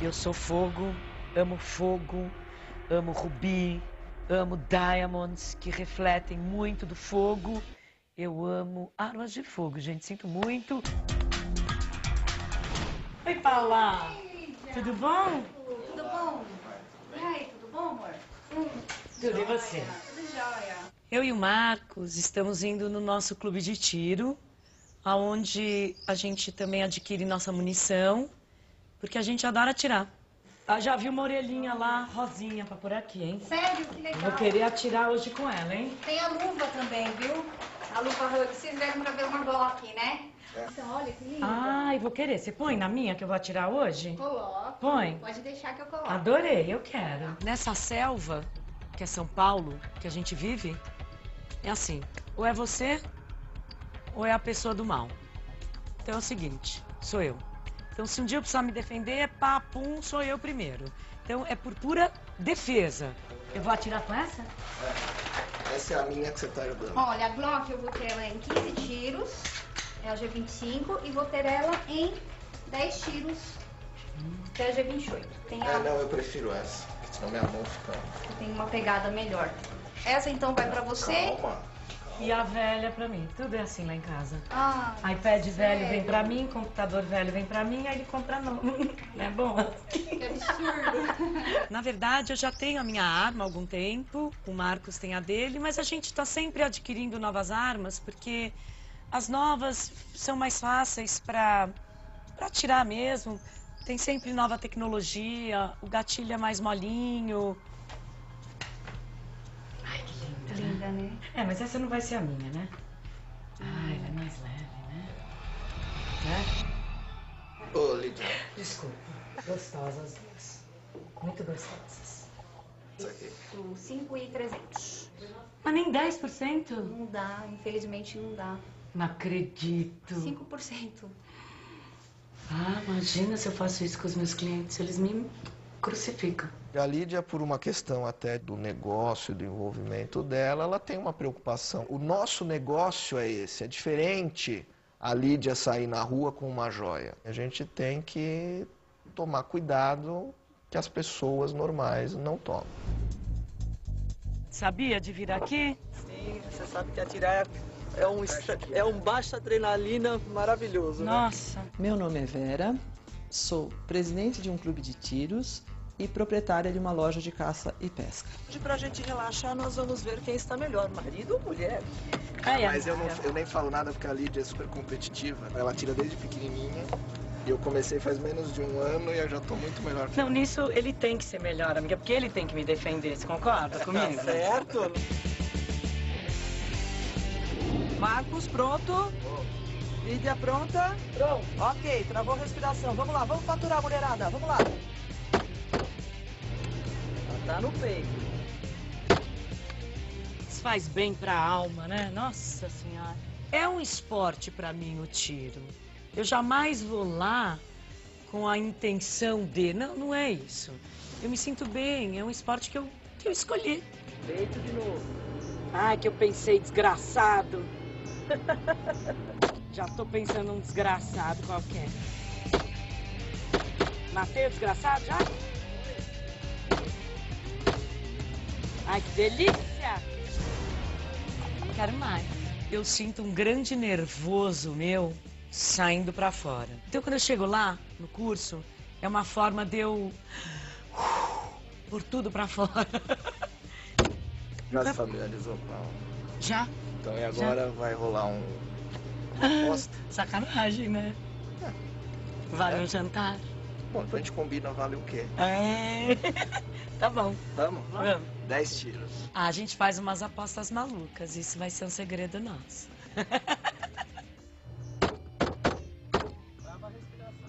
Eu sou fogo, amo rubi, amo diamonds que refletem muito do fogo. Eu amo armas de fogo, gente, sinto muito. Oi, Paula! Tudo bom? Tudo bom? E aí, tudo bom, amor? Tudo, e você? Tudo jóia. Eu e o Marcos estamos indo no nosso clube de tiro, onde a gente também adquire nossa munição, porque a gente adora atirar. Ah, já vi uma orelhinha lá, rosinha, pra por aqui, hein? Sério? Que legal. Vou querer atirar hoje com ela, hein? Tem a luva também, viu? A luva Hug. Vocês vieram pra ver uma Glock, né? Então, olha que linda. Ai, vou querer. Você põe na minha que eu vou atirar hoje? Coloco. Põe. Pode deixar que eu coloco. Adorei, eu quero. Nessa selva, que é São Paulo, que a gente vive, é assim, ou é você, ou é a pessoa do mal. Então é o seguinte, sou eu. Então se um dia eu precisar me defender, pá, pum, sou eu primeiro. Então é por pura defesa. Eu vou atirar com essa? Essa é a minha que você tá jogando. Olha, a Glock eu vou ter ela em 15 tiros, é a G25, e vou ter ela em 10 tiros, que é a G28. Tem a... Não, eu prefiro essa, porque senão minha mão fica... Tem uma pegada melhor. Essa então vai pra você. Calma. E a velha pra mim. Tudo é assim lá em casa. Ah, iPad velho sério? vem pra mim, computador velho vem pra mim, aí ele compra novo. Não é bom? Que absurdo. Na verdade, eu já tenho a minha arma há algum tempo, o Marcos tem a dele, mas a gente está sempre adquirindo novas armas, porque as novas são mais fáceis para atirar mesmo. Tem sempre nova tecnologia, o gatilho é mais molinho. Ai, que linda, Linda, né? É, mas essa não vai ser a minha, né? Ah, ela é mais leve, né? Ô, Lídia. Desculpa, gostosas duas. Muito gostosas. Isso aqui. 5.300. Mas nem 10%? Não dá, infelizmente não dá. Não acredito. 5%. Ah, imagina se eu faço isso com os meus clientes, eles me crucificam. A Lídia, por uma questão até do negócio, do envolvimento dela, ela tem uma preocupação. O nosso negócio é esse, é diferente a Lídia sair na rua com uma joia. A gente tem que tomar cuidado que as pessoas normais não tomam. Sabia de vir aqui? Sim, você sabe que atirar é um baixo adrenalina maravilhoso, né? Nossa. Meu nome é Vera, sou presidente de um clube de tiros e proprietária de uma loja de caça e pesca. Hoje, pra gente relaxar, nós vamos ver quem está melhor, marido ou mulher. Mas eu nem falo nada porque a Lídia é super competitiva. Ela tira desde pequenininha. E eu comecei faz menos de um ano e eu já tô muito melhor que Não, nisso ele tem que ser melhor, amiga, porque ele tem que me defender, você concorda comigo? Tá certo? Marcos, pronto? Lídia, pronta? Pronto. Ok, travou a respiração. Vamos lá, vamos faturar, mulherada. Vamos lá. Tá no peito. Isso faz bem pra alma, né? Nossa Senhora. É um esporte pra mim o tiro. Eu jamais vou lá com a intenção de... Não, não é isso. Eu me sinto bem, é um esporte que eu escolhi. Peito de novo. Ai, que eu pensei desgraçado. Já tô pensando num desgraçado qualquer. Matei o desgraçado já? Ai, que delícia! Quero mais. Eu sinto um grande nervoso meu saindo pra fora. Então, quando eu chego lá, no curso, é uma forma de eu... por tudo pra fora. Já se familiarizou com ela. Já? Então e agora vai rolar um... aposta? Sacanagem, né? Vale um jantar? Bom, depois a gente combina vale o quê? É. Tá bom. Vamos? Vamos. 10 tiros. Ah, a gente faz umas apostas malucas. Isso vai ser um segredo nosso. Trava a respiração.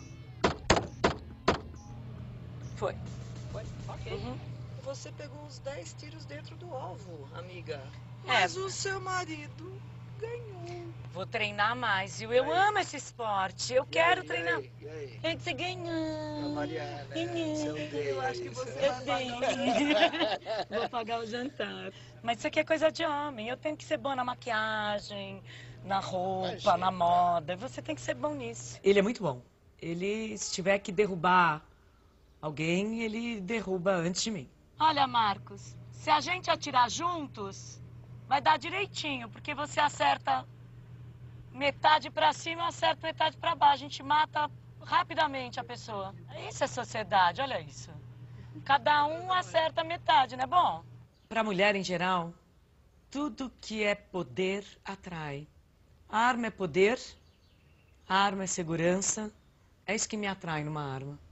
Foi. Foi? Ok. Uhum. Você pegou os 10 tiros dentro do alvo, amiga. É. Mas o seu marido ganhou. Vou treinar mais, viu? Eu amo esse esporte. Eu quero treinar. E aí? É que você ganhou. Mariana, Ganhou. você odeia Eu acho que isso. você Eu tenho. Vou pagar o jantar. Mas isso aqui é coisa de homem. Eu tenho que ser boa na maquiagem, na roupa, Imagina. na moda. Você tem que ser bom nisso. Ele é muito bom. Ele, se tiver que derrubar Alguém ele derruba antes de mim. Olha, Marcos, se a gente atirar juntos, vai dar direitinho, porque você acerta metade pra cima, eu acerto metade pra baixo. A gente mata rapidamente a pessoa. Isso é sociedade, olha isso. Cada um acerta metade, não é bom? Pra mulher em geral, tudo que é poder atrai. A arma é poder, a arma é segurança. É isso que me atrai numa arma.